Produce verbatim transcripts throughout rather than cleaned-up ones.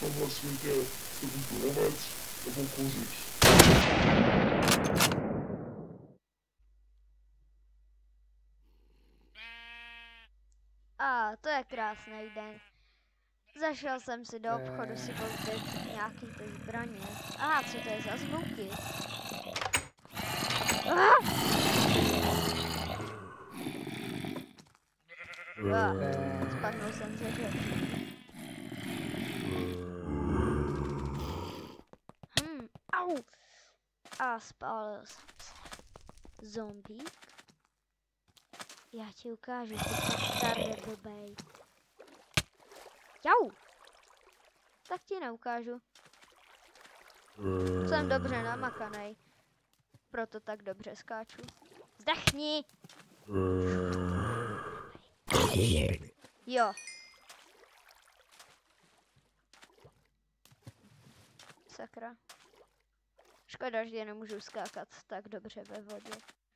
tomhle světě to buď lovec nebo kořiš. A to je krásný den. Zašel jsem si do obchodu si koupit nějaký ty zbraně. A co to je za zvuky? Ah! Ah, spadnul jsem ze řek. Hm, au! A spálil jsem se. Zombík? Já ti ukážu, ty starý blbej. Jau! Tak ti neukážu. Jsem dobře namakanej. Proto tak dobře skáču. Zdechni! Jo. Sakra. Škoda, že nemůžu skákat tak dobře ve vodě.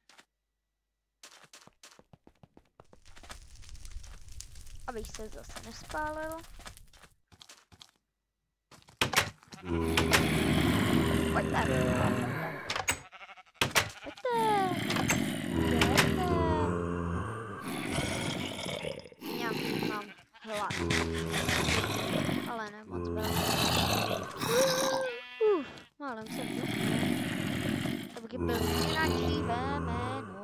Abych se zase nespálil. Pojďte! Pojďte! Pojďte! Já mám hlad. Ale ne moc velmi. Uf, málem jsem tu. To by byl jináčí jméno.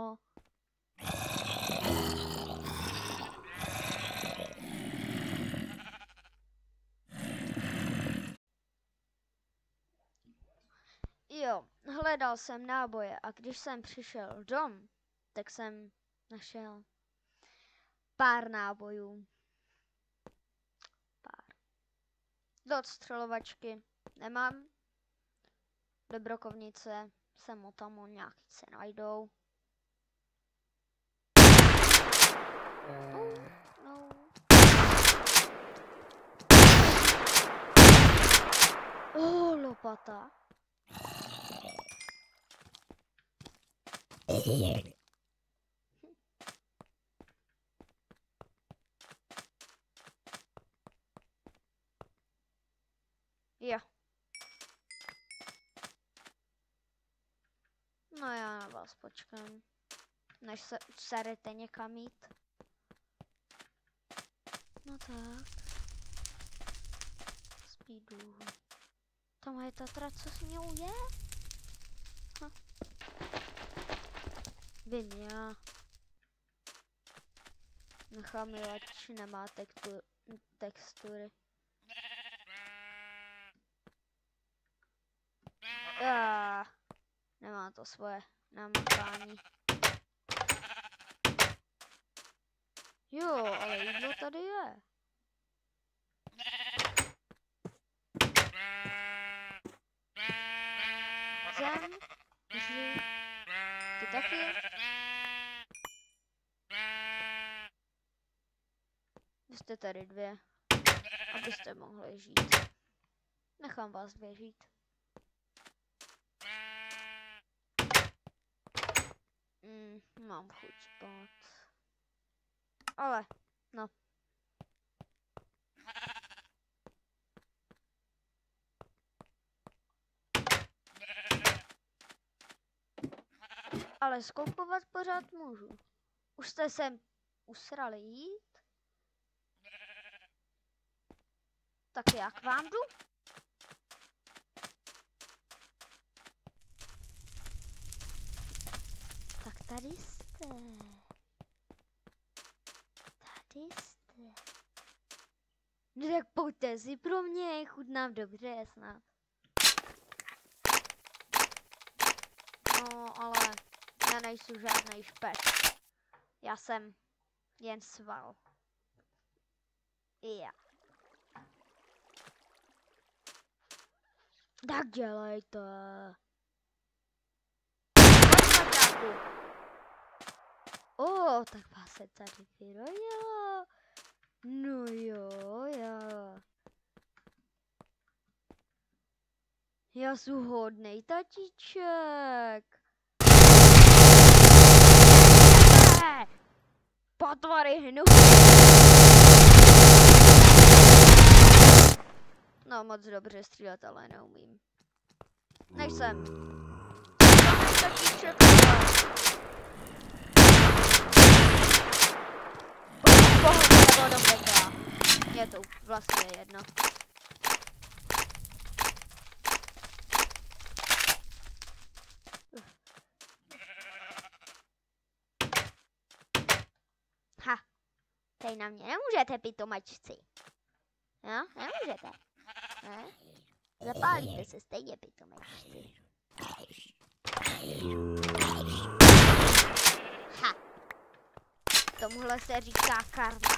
Jo, hledal jsem náboje a když jsem přišel dom, tak jsem našel pár nábojů. Pár. Do odstřelovačky nemám. Do brokovnice sem o tam nějaký se najdou. No, no. Oh, lopata. Jo. No já na vás počkám, než se userete někam jít. No tak. Speedu. Tam je ta trať, co s ním je? Hm. Vím já. Nechám ji, ať nemá tektu, textury. Ah, nemá to svoje namakání. Jo, ale jídlo tady je. Zem, žij, ty taky. Vy jste tady dvě, abyste mohli žít. Nechám vás dvě žít. Mm, mám chuť spát. Ale, no. Ale skoupovat pořád můžu. Už jste sem usrali jít? Tak já k vám jdu? Tak tady jste. Tady jste. No tak pojďte si pro mě, chutnám dobře snad. No ale já nejsou žádnej špec. Já jsem jen sval. Já. Tak dělejte. O, oh, tak vás se tady vyrojilo. No jo, jo. Já jsem hodnej tatíček. Ne! Potvary hnu. uměl moc dobře střílet, ale neumím. Nejsem. Tatíček, pohodě nebo do pekla. Je to vlastně jedno. Ha, tady na mě nemůžete, pitomačci. No, nemůžete. Ne? Zapálíte se stejně, pitomačci. Ha. Tomuhle se říká karma.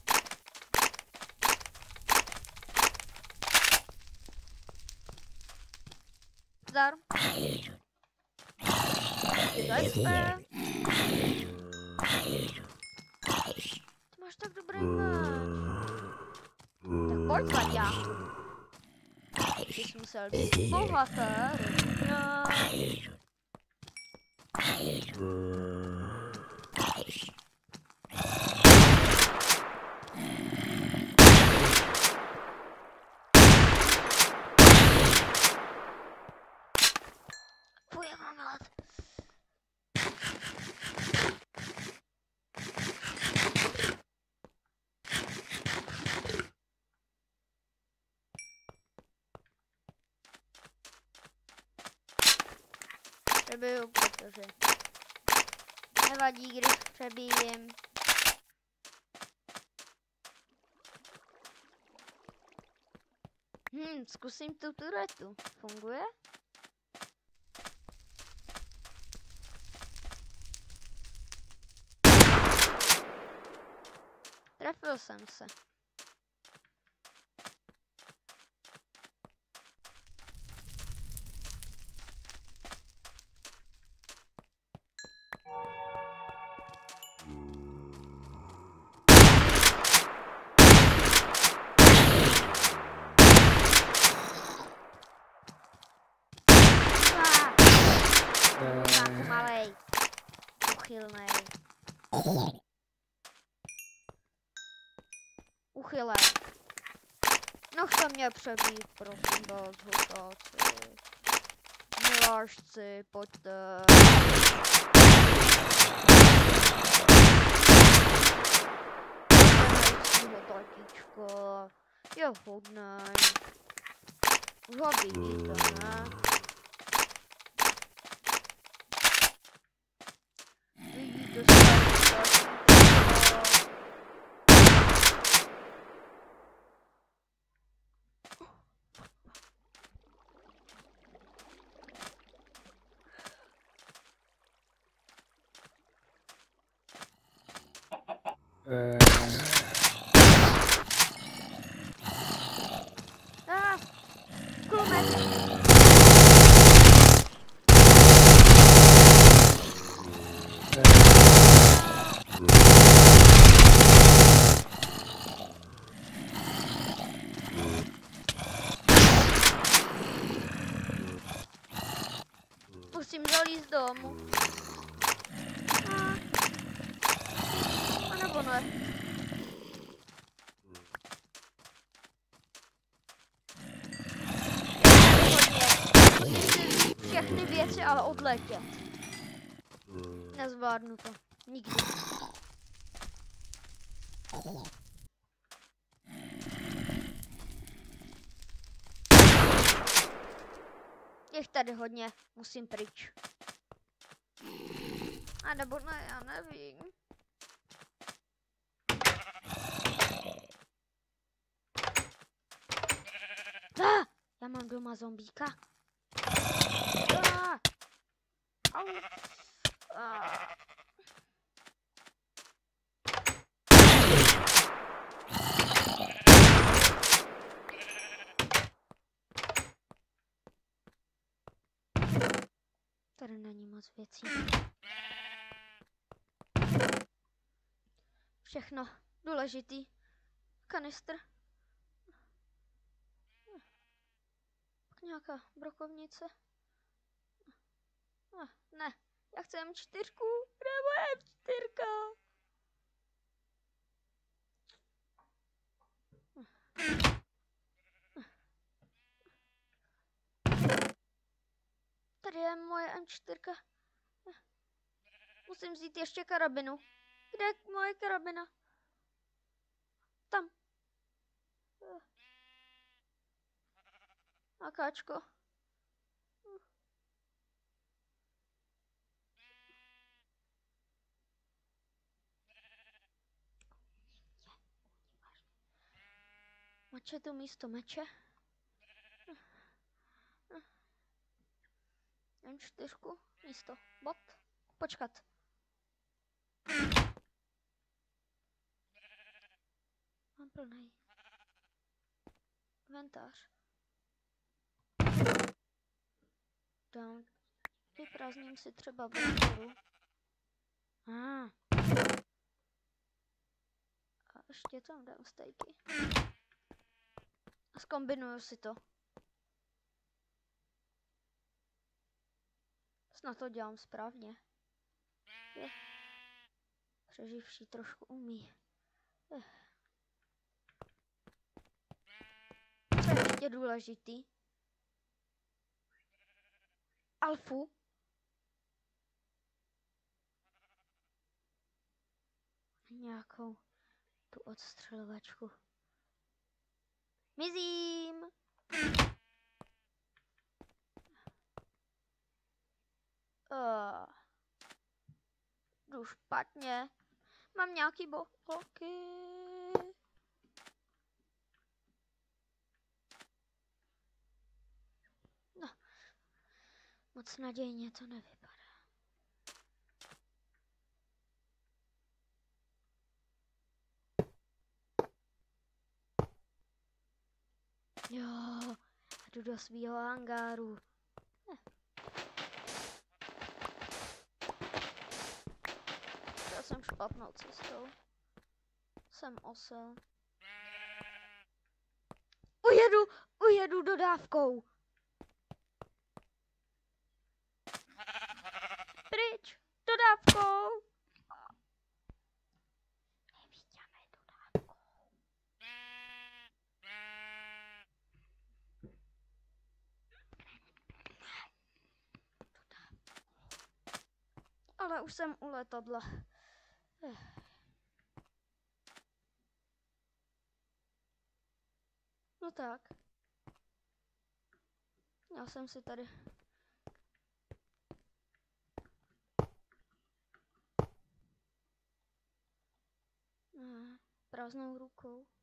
Zdar. Zajste. Ty máš tak dobrý meč. Tak pojď, Vaďa. Ty jsi musel být bohaté, rodina. Fuj, já mám hlad. Přebiju, protože nevadí, když přebijím. Hm, zkusím tu turetu. Funguje? Trefil jsem se. Malej. Uchylnej. Uchylej. No chce mě přebít, prosím vás, husáci. Milášci, pojďte. Nejsího tatíčko. Je hodnej. Už ho vidíte, ne? Vidíte se, tatíčko. Ah, kulomet. Musím zalízt domů. A, a nebo ne. Všechny věci, ale odletět. Nezvládnu to. Nikdy. Je tady hodně. Musím pryč. A nebo ne, já nevím. Ah, já mám doma zombíka. Ah, au. Ah. Tady není moc věcí. Všechno důležitý. Kanistr. Pak nějaká brokovnice. Ah, ne, já chci M čtyři. Kde je moje M čtyři? Tady je moje M čtyři. Musím vzít ještě karabinu. Kde je moje karabina? Tam. Akáčko. Mače tu místo meče. M čtyři místo bot. Počkat. Mám plnej. Inventář. Dám. Vyprázdním si třeba bramboru. Ah. A ještě tam dám stejky. A zkombinuju si to. Snad to dělám správně. Je. Přeživší trošku umí. Je. Co je ještě důležitý? Alfu. Nějakou tu odstřelovačku. Mizím! Uh, jdu špatně. Mám nějaký bloky. No. Moc nadějně to nevypadá. Jo, jdu do svýho hangáru. Eh. Já jsem špatnou cestou. Jsem osel. Ujedu, ujedu dodávkou. Pryč, dodávkou. Nevidíme dodávkou. Ale už jsem u letadla. Eh. No tak. Já jsem si tady ne, prázdnou rukou.